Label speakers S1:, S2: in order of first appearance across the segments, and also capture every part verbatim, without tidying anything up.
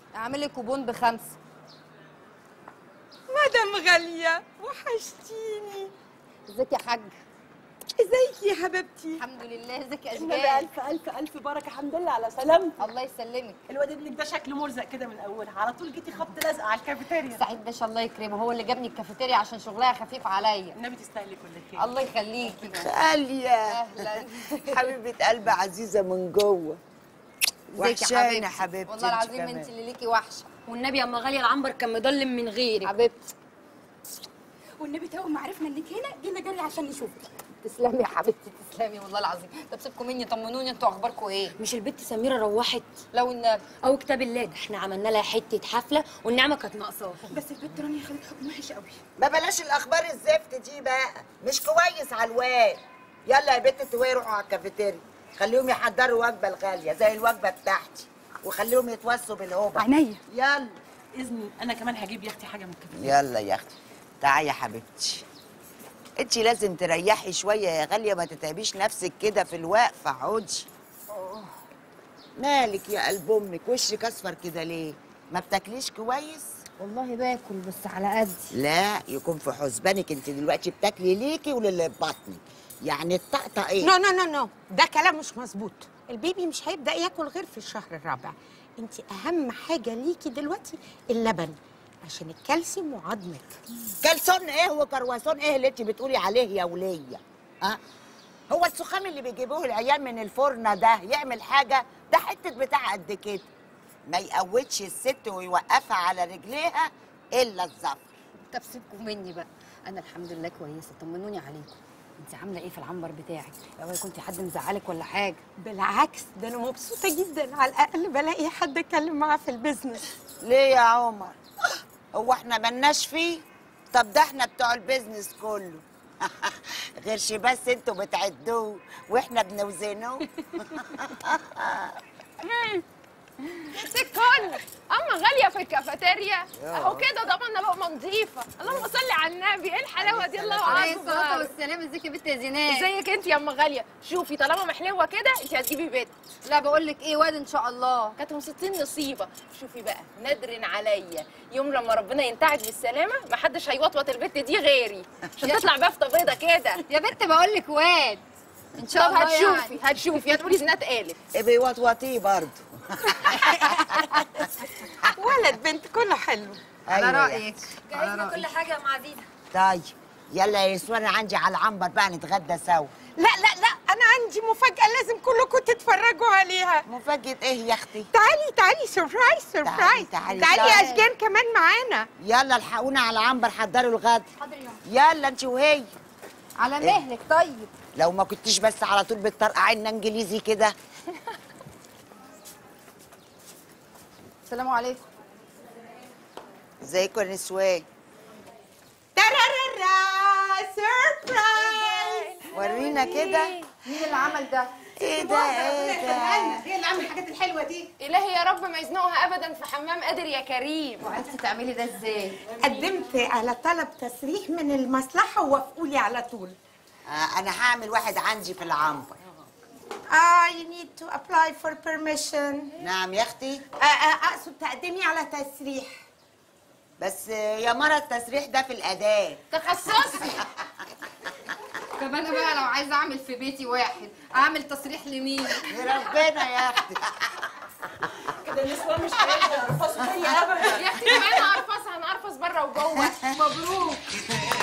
S1: اعمل لي كوبون بخمسه.
S2: مدام غاليه وحشتيني.
S1: ازيك يا حاج؟
S2: ازيك يا حبيبتي؟
S1: الحمد لله. ازيك يا
S2: النبي
S1: اشجان؟
S2: الف الف الف بركه، الحمد لله على سلامتك.
S1: الله يسلمك.
S2: الواد ابنك ده شكله مرزق كده من اولها، على طول جيتي خبط لازقه على الكافيتيريا.
S1: سعيد باشا الله يكرمه، هو اللي جابني الكافيتيريا عشان شغلها خفيف عليا.
S2: النبي تستاهلي كل خير.
S1: الله يخليكي.
S3: غالية
S1: اهلا.
S3: حبيبة قلبي عزيزة من جوه.
S1: ازيك يا
S3: وحشانة
S1: حبيبتي؟
S3: حبيبتي
S1: والله
S3: انت
S1: العظيم
S3: كمان.
S1: انت اللي ليكي وحشه.
S4: والنبي يا اما غاليه العنبر كان مضلم من غيرك.
S1: حبيبتي
S4: والنبي تو ما عرفنا انك هنا جينا جري عشان نشوفك.
S1: تسلمي يا حبيبتي تسلمي والله العظيم. طب سيبكم مني، طمنوني انتوا اخباركم ايه؟
S4: مش البت سميره روحت؟
S1: لو النبي.
S4: او كتاب الله ده احنا عملنا لها حته حفله والنعمه كانت ناقصاها.
S2: بس البت رانيا خدت حكم وحش قوي.
S3: ما بلاش الأخبار الزفت دي بقى، مش كويس على الواد. يلا يا بنت انتوا روحوا على الكافيتيريا، خليهم يحضروا وجبة الغالية زي الوجبة بتاعتي، وخليهم يتوسوا بالهوبة.
S2: عينيا.
S3: يلا
S2: اذني انا كمان هجيب يا اختي حاجه من الكافيتيريا.
S3: يلا يا اختي، تعالي يا حبيبتي. انت لازم تريحي شويه يا غاليه، ما تتعبيش نفسك كده في الوقفه. عودي. مالك يا قلب امك، وشك اصفر كده ليه؟ ما بتاكليش كويس؟
S1: والله باكل بس على قدي.
S3: لا يكون في حسبانك، انت دلوقتي بتاكلي ليكي وللي في بطنك، يعني الطقطقه ايه؟
S5: نو نو نو نو، ده كلام مش مظبوط. البيبي مش هيبدا ياكل غير في الشهر الرابع. انت اهم حاجه ليكي دلوقتي اللبن عشان الكالسيوم وعظمك.
S3: كلسون ايه وكرواسون ايه اللي انت بتقولي عليه يا وليه؟ ها؟ أه؟ هو السخام اللي بيجيبوه العيال من الفرن ده يعمل حاجه؟ ده حته بتاع قد كده، ما يقوتش الست ويوقفها على رجليها الا الظفر.
S1: طب سيبكم مني بقى، انا الحمد لله كويسه، طمنوني عليكم. انت عامله ايه في العنبر بتاعك؟ لو كنت حد مزعلك ولا حاجه؟
S5: بالعكس ده انا مبسوطه جدا، على الاقل بلاقي حد اتكلم معاه في البيزنس.
S3: ليه يا عمر؟ هو احنا ملناش فيه؟ طب ده احنا بتوع البيزنس كله. غيرش بس انتوا بتعدوه واحنا بنوزنوه.
S6: سكون اما غاليه في الكافيتيريا اهو كده ضمننا بقى نظيفه. اللهم صل على النبي، ايه الحلاوه دي؟ الله
S1: عليه الصلاه
S6: اكبر.
S1: والسلام. ازيك يا بنت يا زينات؟
S6: ازيك انت يا ام غاليه؟ شوفي طالما محلوه كده انت هتجيبي بيت.
S1: لا بقول لك ايه، واد ان شاء الله.
S6: كانت ستين نصيبه. شوفي بقى ندر عليا يوم لما ربنا ينتعج بالسلامه ما حدش هيوطوط البت دي غيري عشان تطلع بافته بيضه كده.
S1: يا بنت بقول لك واد ان شاء
S6: طب
S1: الله.
S6: هتشوفي
S1: يعني
S6: هتشوفي هتقولي زينات قالت.
S3: ابقي وطوطيه برضه.
S5: ولد بنت كله حلو.
S1: على
S3: أيوة
S1: رايك.
S4: جهزنا كل حاجه يا ام عزيزه.
S3: طيب يلا يا يسوان، انا عندي على العنبر بقى نتغدى سوا.
S5: لا لا لا، انا عندي مفاجاه لازم كلكم تتفرجوا عليها.
S3: مفاجأة ايه يا اختي؟
S5: تعالي تعالي، سربرايز سربرايز.
S3: تعالي،
S5: تعالي
S3: تعالي.
S5: يا اشجان كمان معانا.
S3: يلا الحقونا على عنبر، حضروا الغدا.
S4: حاضر يا
S3: يلا انت وهي.
S1: على مهلك. طيب
S3: لو ما كنتيش بس على طول بتطرقعي لنا انجليزي كده.
S1: السلام عليكم.
S3: ازيكم يا نسوان؟
S5: ترارارا سربرايز.
S3: ورينا كده.
S1: مين اللي عمل ده؟
S3: ايه ده ايه ده؟
S5: هي اللي عامله الحاجات الحلوه دي.
S6: الهي يا رب ما يزنقها ابدا في حمام قادر يا كريم.
S1: وعرفتي تعملي ده ازاي؟
S5: قدمت على طلب تسريح من المصلحه ووافقوا لي على طول.
S3: آه انا هعمل واحد عندي في العنبر.
S5: I need to apply for permission.
S3: نعم يا اختي.
S5: آه، آه، اقصد تقدمي على تسريح.
S3: بس يا مرة التسريح ده في الأداة.
S6: تخصصي.
S1: طب انا بقى لو عايزه اعمل في بيتي واحد، اعمل تصريح لمين؟
S3: لربنا يا اختي.
S2: كده النسوان مش هيقدروا يرفصوا فيا ابدا.
S6: يا اختي كمان هنقرفص هنقرفص بره وجوه. مبروك.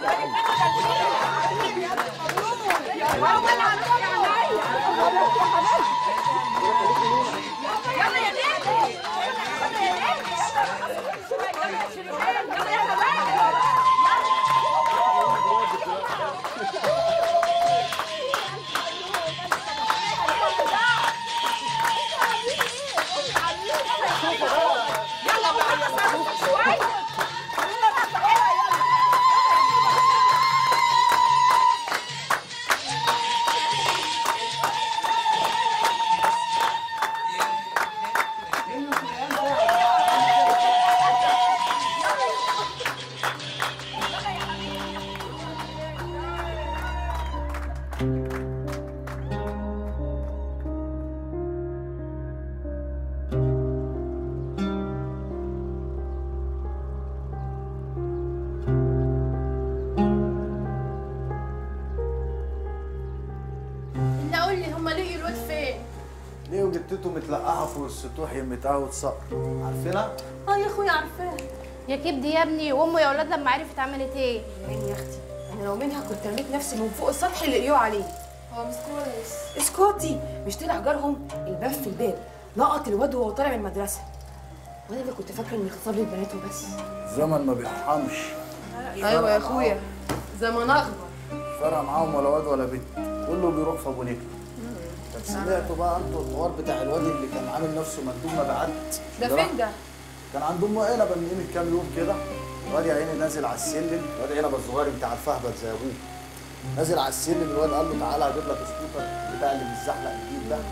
S6: اللي قول لي هما لقيوا الواد فين؟
S7: ليه وجدته متلقحه فوق السطوح يمتها وتصقر عارفينها؟
S6: اه يا اخويا عارفاه.
S8: يا كبدي يا ابني، وامه يا اولاد لما عرفت عملت ايه؟
S9: يا اختي انا لو منها كنت رميت نفسي من فوق السطح اللي لقيوه عليه.
S6: هو مش كويس.
S9: اسكتي، مش طلع جارهم الباب في الباب لقط الواد وهو طالع من المدرسه. وانا اللي كنت فاكره اني خطاب للبنات وبس.
S7: الزمن ما بيرحمش.
S6: ايوه يا اخويا زمان اخضر.
S7: مش فارقه معاهم ولا واد ولا بنت، كله بيروح في ابو نجم. طب سمعتوا بقى انتوا الحوار بتاع الواد اللي كان عامل نفسه مندوب مبيعات؟
S9: ده فين ده؟
S7: كان عند ام عنبه من قيمه كام يوم كده. الواد يا عيني نازل على السلم، الواد عنبه الصغير بتاع الفهبل زي ابوه. نازل على السلم، الواد قال له تعالى هجيب لك سكوتر بتاع اللي بيتزحلق الجديد ده.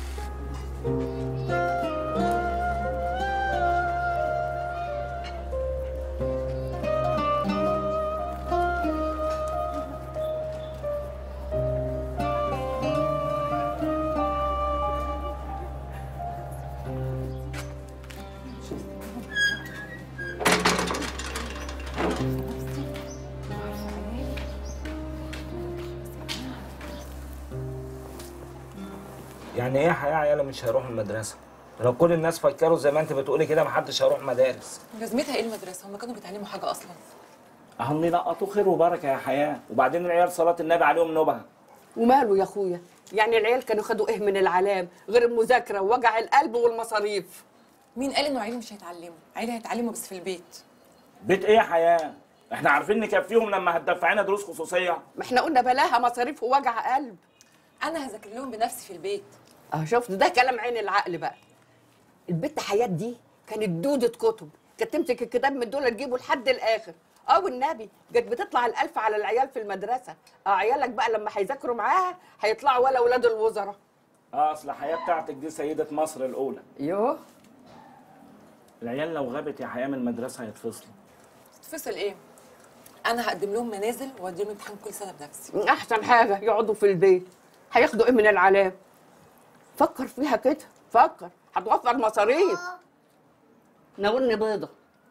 S10: يعني ايه حياة عياله مش هيروحوا المدرسة؟ لو كل الناس فكروا زي ما انت بتقولي كده محدش هيروح مدارس.
S9: لازمتها ايه المدرسه؟ هم كانوا بيتعلموا حاجه اصلا؟
S10: اهم ينقطوا خير وبركة يا حياة، وبعدين العيال صلاة النبي عليهم نبهة.
S11: وماله يا اخويا؟ يعني العيال كانوا خدوا ايه من العلام غير المذاكره ووجع القلب والمصاريف؟
S9: مين قال انه عيالي مش هيتعلموا؟ عيالي هيتعلموا بس في البيت.
S10: بيت ايه يا حياة؟ احنا عارفين نكفيهم لما هتدفعينا دروس خصوصية.
S11: ما احنا قلنا بلاها مصاريف ووجع قلب.
S9: انا هذاكر لهم بنفسي في البيت.
S11: اه شفت، ده كلام عين العقل بقى. البت حياة دي كانت دودة كتب، كانت تمسك الكتاب من دول تجيبه لحد الاخر. اه والنبي كانت بتطلع الالف على العيال في المدرسه. اه عيالك بقى لما هيذاكروا معاها هيطلعوا ولا ولاد الوزراء.
S10: اه اصل حياة بتاعتك دي سيدة مصر الاولى.
S11: يوه
S10: العيال لو غابت يا حياة من المدرسة هيتفصلوا.
S9: تتفصل ايه؟ انا هقدم لهم منازل واديهم امتحان كل سنه بنفسي.
S11: احسن حاجه يقعدوا في البيت. هياخدوا ايه من العلام؟ فكر فيها كده، فكر هتوفر مصاريف. ناولني بيضه.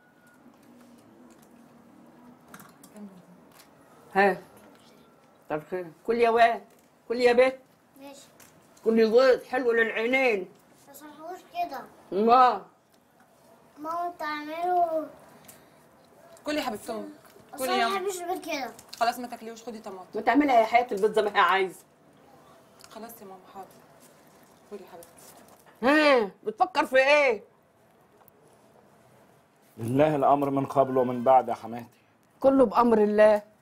S11: ها طب خير، كل يا واد، كل يا بيت.
S12: ماشي.
S11: كل بيض حلو للعينين.
S12: ما صحوش كده.
S11: ما
S12: ماما تعملوا.
S9: كلي يا حبيبتي امك.
S12: اصل
S9: كلي يا
S12: ما
S9: امك.
S12: بحبش غير كده.
S9: خلاص ما تاكليوش، خدي طماطم.
S11: ما تعملها يا حياه البيض زي ما هي عايزه.
S9: خلاص يا ماما حاضر. كلي يا حبيبتي.
S11: ها بتفكر في ايه؟
S10: لله الامر من قبل ومن بعد يا حماتي.
S11: كله بامر الله.